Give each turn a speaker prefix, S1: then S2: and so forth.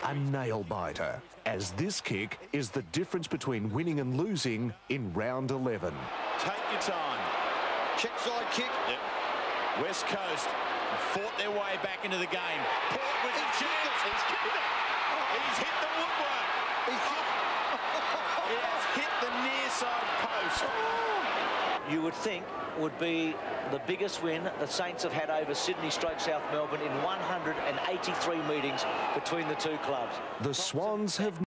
S1: a nail-biter, as this kick is the difference between winning and losing in round 11.
S2: Take your time.
S3: Check side kick.
S2: Yep. West Coast fought their way back into the game. Port with the chance. He's kicked it. He's hit the woodwork. He has hit the near side post.
S4: You would think would be the biggest win the Saints have had over Sydney / South Melbourne in 183 meetings between the two clubs.
S1: The Swans have